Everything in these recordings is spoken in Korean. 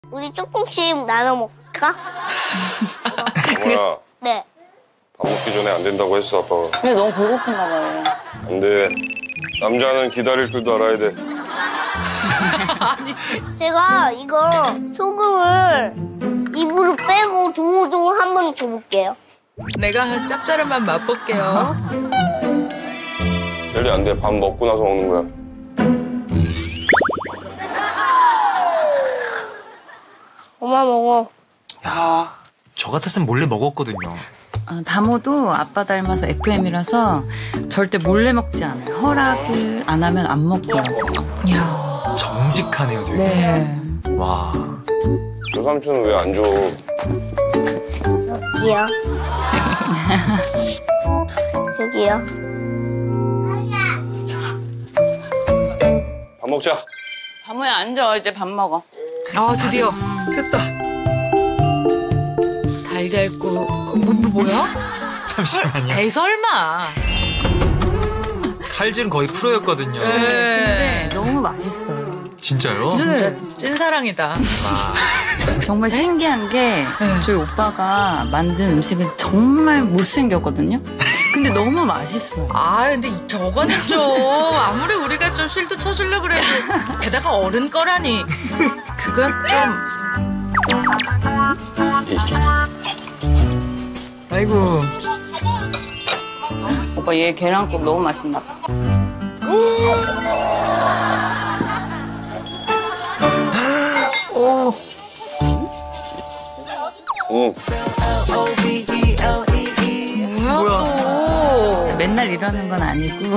우리 조금씩 나눠 먹을까? 어머야. 네. 밥 먹기 전에 안 된다고 했어, 아빠가. 근데 너무 배고픈가 봐요. 안 돼. 남자는 기다릴 줄도 알아야 돼. 제가 이거 소금을 입으로 빼고 동호동호 한번 줘볼게요. 내가 짭짤한만 맛볼게요. 젤리 안 돼. 밥 먹고 나서 먹는 거야. 엄마 먹어. 야, 저 같았으면 몰래 먹었거든요. 다모도 아빠 닮아서 FM이라서 절대 몰래 먹지 않아요. 허락을 안 하면 안 먹더라고요. 이야. 정직하네요, 되게. 네. 와. 저 삼촌은 왜 안 줘? 여기요. 여기요. 밥 먹자. 다모야 앉아. 이제 밥 먹어. 아, 드디어. 됐다. 달걀국. 뭐야? 잠시만요. 에이, 설마. 칼질은 거의 프로였거든요. 근데 너무 맛있어요. 진짜요? 진짜 찐사랑이다. 와. 정말 신기한 게 네. 저희 오빠가 만든 음식은 정말 못생겼거든요. 근데 너무 맛있어요. 아, 근데 저거는 좀 아무리 우리가 좀 실드 쳐주려고 그래도 게다가 어른 거라니. 그건 좀. 아이고. 오빠 얘 계란국 너무 맛있나 봐. 오. 응. 뭐야? 맨날 이러는 건 아니고.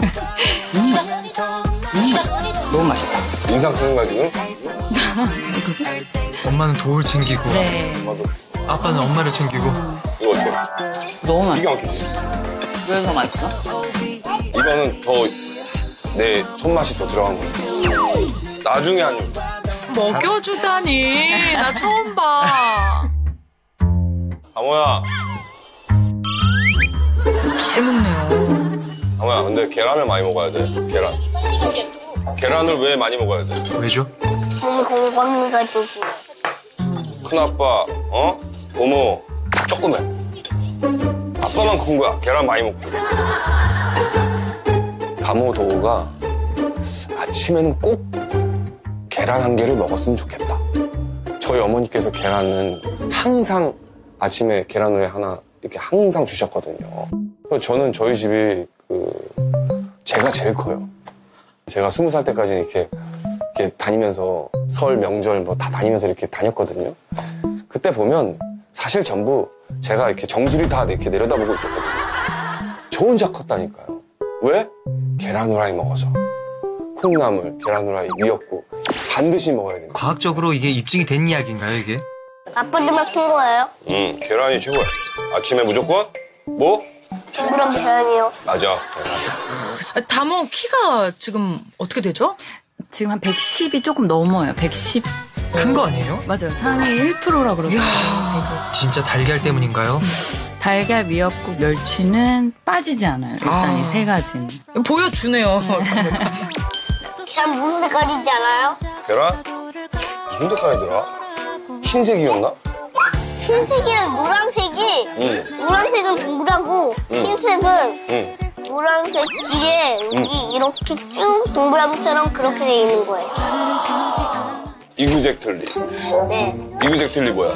너무 맛있다. 인상 쓰는 거야, 지금? 엄마는 돌 챙기고, 네. 엄마도. 아빠는 엄마를 챙기고. 이거 어때? 너무 맛있어. 기가 막히지? 왜 더 맛있어? 이거는 더 내 손맛이 더 들어간 거야. 나중에 아니면. 먹여주다니. 나 처음 봐. 아모야. 잘 먹네요. 아모야, 근데 계란을 많이 먹어야 돼. 계란. 계란을 왜 많이 먹어야 돼? 왜죠? 몸이 건강해가지고. 큰아빠, 고모, 조금해. 아빠만 큰 거야. 계란 많이 먹고. 다모 도우가 아침에는 꼭 계란 한 개를 먹었으면 좋겠다. 저희 어머니께서 계란은 항상 아침에 계란 후라이 하나 이렇게 항상 주셨거든요. 저는 저희 집이 제가 제일 커요. 제가 20살 때까지 이렇게 다니면서 설, 명절 뭐 다 다니면서 이렇게 다녔거든요. 그때 보면 사실 전부 제가 이렇게 정수리 다 이렇게 내려다보고 있었거든요. 저 혼자 컸다니까요. 왜? 계란 후라이 먹어서. 콩나물, 계란 후라이, 미역국 반드시 먹어야 됩니다. 과학적으로 이게 입증이 된 이야기인가요, 이게? 아빠들만 큰 거예요? 계란이 최고야. 아침에 무조건 뭐? 동그란 계란이요. 맞아. 다모 키가 지금 어떻게 되죠? 지금 한 110이 조금 넘어요. 110. 큰 거 아니에요? 맞아요. 상위 1%라 그러거든요. 진짜 달걀 때문인가요? 달걀, 미역국, 멸치는 빠지지 않아요. 일단 이 세 가지는. 보여주네요. 계란 무슨 색깔인지 알아요? 계란? 무슨 색깔이더라? 흰색이었나? 흰색이랑 노란색이 노란색은 동그랗고 흰색은 노란색 뒤에 여기 이렇게 쭉 동그라미처럼 그렇게 돼 있는 거예요. 이구젝틀리. 네. 이구젝틀리 뭐야?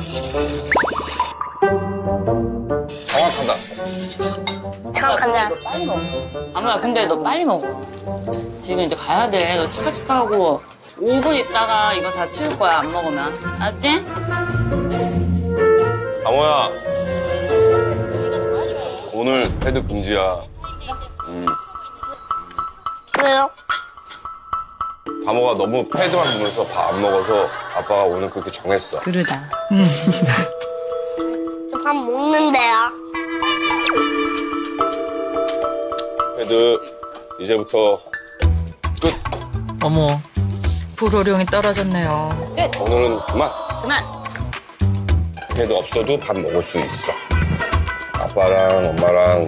정확하다. 정확합니다. 아무야 근데 너 빨리 먹어. 지금 이제 가야 돼. 너 치카치카하고 5분 있다가 이거 다 치울 거야. 안 먹으면. 알았지? 아모야. 오늘 패드 금지야. 왜요? 다모가 너무 패드만 보면서 밥 안 먹어서 아빠가 오늘 그렇게 정했어. 그러다. 저 밥 먹는데요. 패드 이제부터 끝. 어머. 불호령이 떨어졌네요. 오늘은 그만. 그만. 패드 없어도 밥 먹을 수 있어. 아빠랑 엄마랑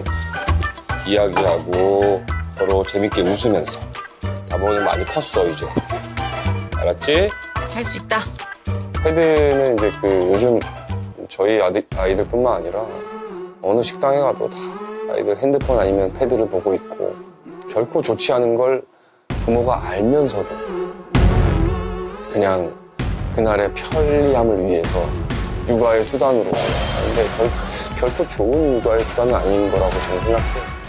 이야기하고 서로 재밌게 웃으면서. 다모는 많이 컸어 이제. 알았지? 할 수 있다. 패드는 이제 그 요즘 저희 아이들뿐만 아니라 어느 식당에 가도 다 아이들 핸드폰 아니면 패드를 보고 있고 결코 좋지 않은 걸 부모가 알면서도 그냥 그날의 편리함을 위해서 육아의 수단으로 하는데 결코 좋은 육아의 수단은 아닌 거라고 저는 생각해요.